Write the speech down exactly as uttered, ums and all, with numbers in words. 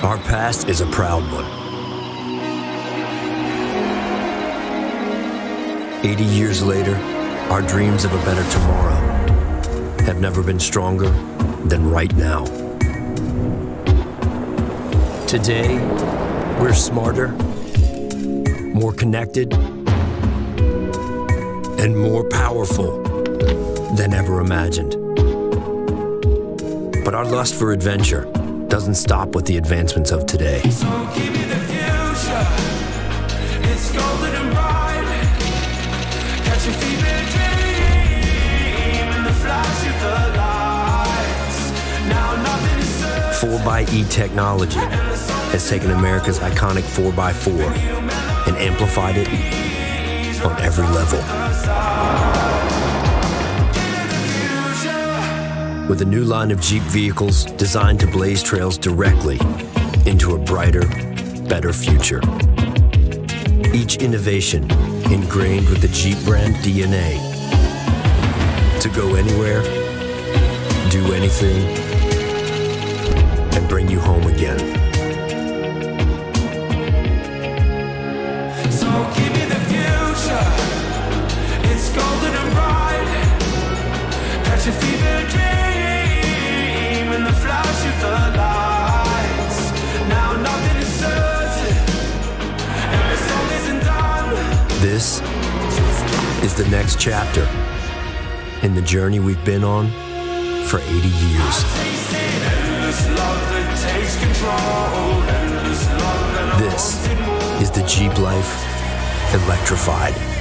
Our past is a proud one. eighty years later, our dreams of a better tomorrow have never been stronger than right now. Today, we're smarter, more connected, and more powerful than ever imagined. But our lust for adventure doesn't stop with the advancements of today. So give me the future, it's golden and bright. Catch a fever dream in the flash of the lights. Now nothing is certain. four by E technology has taken America's iconic four by four and amplified it on every level. With a new line of Jeep vehicles designed to blaze trails directly into a brighter, better future. Each innovation ingrained with the Jeep brand D N A. To go anywhere, do anything, and bring you home again. So give me the future, it's golden and bright. Catch a fever dream in the flash of the lights. Now nothing is certain, and the song isn't done. This is the next chapter in the journey we've been on for eighty years. This is the Jeep life electrified.